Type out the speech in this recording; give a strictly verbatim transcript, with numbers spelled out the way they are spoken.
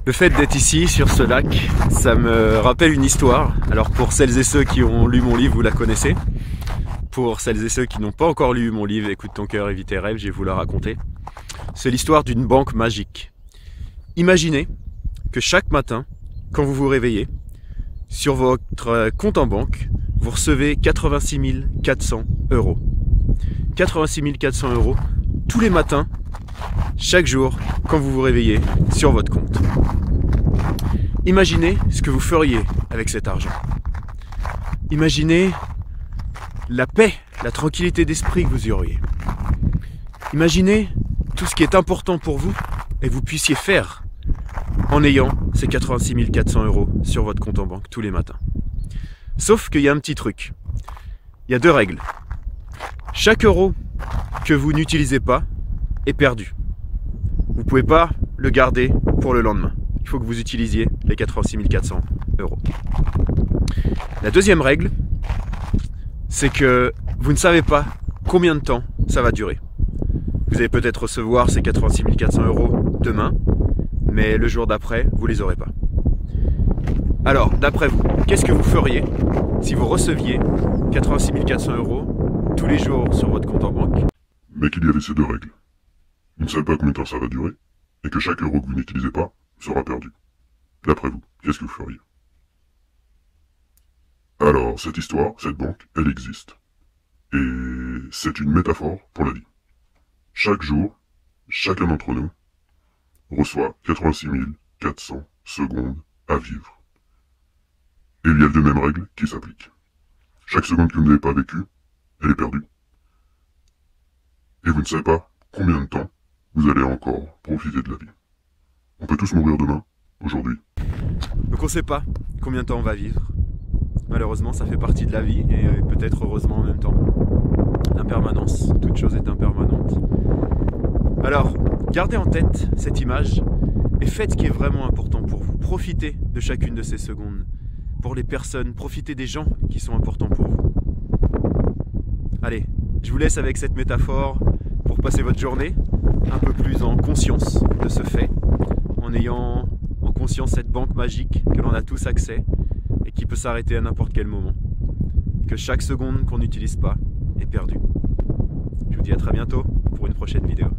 Le fait d'être ici, sur ce lac, ça me rappelle une histoire. Alors pour celles et ceux qui ont lu mon livre, vous la connaissez. Pour celles et ceux qui n'ont pas encore lu mon livre, Écoute ton cœur et vis tes rêves, je vais vous la raconter. C'est l'histoire d'une banque magique. Imaginez que chaque matin, quand vous vous réveillez, sur votre compte en banque, vous recevez quatre-vingt-six mille quatre cents euros. quatre-vingt-six mille quatre cents euros tous les matins, chaque jour, quand vous vous réveillez sur votre compte. Imaginez ce que vous feriez avec cet argent. Imaginez la paix, la tranquillité d'esprit que vous y auriez. Imaginez tout ce qui est important pour vous et que vous puissiez faire en ayant ces quatre-vingt-six mille quatre cents euros sur votre compte en banque tous les matins. Sauf qu'il y a un petit truc. Il y a deux règles. Chaque euro que vous n'utilisez pas est perdu. Vous ne pouvez pas le garder pour le lendemain. Il faut que vous utilisiez les quatre-vingt-six mille quatre cents euros. La deuxième règle, c'est que vous ne savez pas combien de temps ça va durer. Vous allez peut-être recevoir ces quatre-vingt-six mille quatre cents euros demain, mais le jour d'après, vous ne les aurez pas. Alors, d'après vous, qu'est-ce que vous feriez si vous receviez quatre-vingt-six mille quatre cents euros tous les jours sur votre compte en banque? Mais qu'il y avait ces deux règles. Vous ne savez pas combien de temps ça va durer, et que chaque euro que vous n'utilisez pas sera perdu. D'après vous, qu'est-ce que vous feriez? Alors, cette histoire, cette banque, elle existe. Et c'est une métaphore pour la vie. Chaque jour, chacun d'entre nous reçoit quatre-vingt-six mille quatre cents secondes à vivre. Et il y a les deux mêmes règles qui s'appliquent. Chaque seconde que vous n'avez pas vécue, elle est perdue. Et vous ne savez pas combien de temps vous allez encore profiter de la vie. On peut tous mourir demain, aujourd'hui. Donc on ne sait pas combien de temps on va vivre. Malheureusement, ça fait partie de la vie et peut-être heureusement en même temps. L'impermanence, toute chose est impermanente. Alors, gardez en tête cette image et faites ce qui est vraiment important pour vous. Profitez de chacune de ces secondes. Pour les personnes, profitez des gens qui sont importants pour vous. Allez, je vous laisse avec cette métaphore pour passer votre journée un peu plus en conscience de ce fait, en ayant en conscience cette banque magique que l'on a tous accès et qui peut s'arrêter à n'importe quel moment. Que chaque seconde qu'on n'utilise pas est perdue. Je vous dis à très bientôt pour une prochaine vidéo.